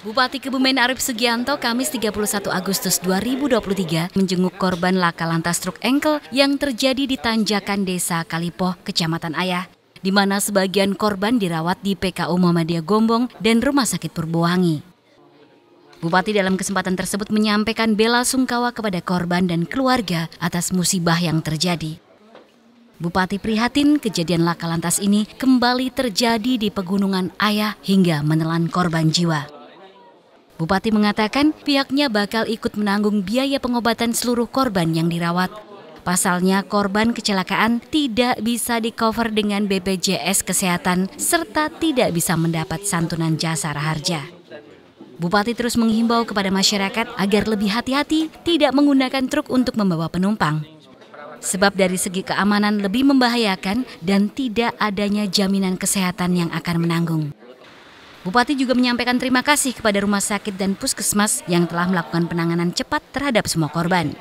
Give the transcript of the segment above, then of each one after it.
Bupati Kebumen Arief Sugianto Kamis 31 Agustus 2023 menjenguk korban laka lantas truk engkel yang terjadi di Tanjakan Desa Kalipoh, Kecamatan Ayah, di mana sebagian korban dirawat di PKU Muhammadiyah Gombong dan Rumah Sakit Purbowangi. Bupati dalam kesempatan tersebut menyampaikan bela sungkawa kepada korban dan keluarga atas musibah yang terjadi. Bupati prihatin kejadian laka lantas ini kembali terjadi di Pegunungan Ayah hingga menelan korban jiwa. Bupati mengatakan pihaknya bakal ikut menanggung biaya pengobatan seluruh korban yang dirawat. Pasalnya korban kecelakaan tidak bisa di-cover dengan BPJS Kesehatan serta tidak bisa mendapat santunan jasara harja. Bupati terus menghimbau kepada masyarakat agar lebih hati-hati tidak menggunakan truk untuk membawa penumpang. Sebab dari segi keamanan lebih membahayakan dan tidak adanya jaminan kesehatan yang akan menanggung. Bupati juga menyampaikan terima kasih kepada rumah sakit dan puskesmas yang telah melakukan penanganan cepat terhadap semua korban.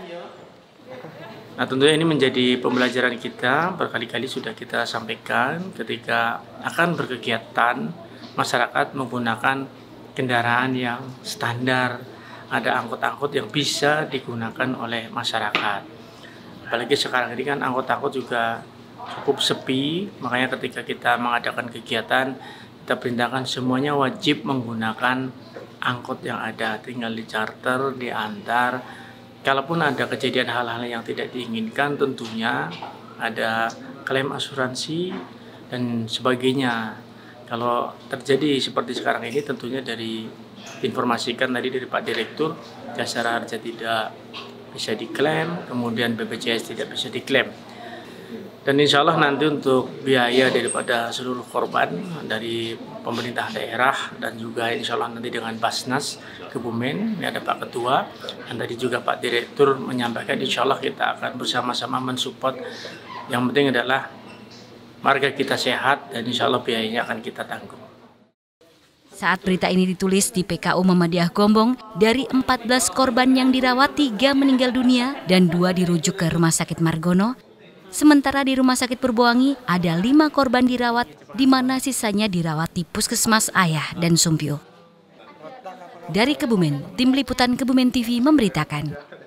Nah, tentunya ini menjadi pembelajaran kita, berkali-kali sudah kita sampaikan ketika akan berkegiatan masyarakat menggunakan kendaraan yang standar, ada angkut-angkut yang bisa digunakan oleh masyarakat. Apalagi sekarang ini kan angkut-angkut juga cukup sepi, makanya ketika kita mengadakan kegiatan, kita perintahkan semuanya wajib menggunakan angkut yang ada, tinggal di-charter, diantar. Kalaupun ada kejadian hal-hal yang tidak diinginkan, tentunya ada klaim asuransi dan sebagainya. Kalau terjadi seperti sekarang ini, tentunya dari informasikan tadi dari Pak Direktur, jasara harja tidak bisa diklaim, kemudian BPJS tidak bisa diklaim. Dan insya Allah nanti untuk biaya daripada seluruh korban dari pemerintah daerah dan juga insya Allah nanti dengan Basnas Kebumen, ini ada Pak Ketua dan tadi juga Pak Direktur menyampaikan insya Allah kita akan bersama-sama mensupport. Yang penting adalah marga kita sehat dan insya Allah biayanya akan kita tanggung. Saat berita ini ditulis di PKU Muhammadiyah Gombong, dari 14 korban yang dirawat 3 meninggal dunia dan 2 dirujuk ke Rumah Sakit Margono. Sementara di Rumah Sakit Purbowangi ada 5 korban dirawat, di mana sisanya dirawat di Puskesmas Ayah dan Sumpio. Dari Kebumen, Tim Liputan Kebumen TV memberitakan.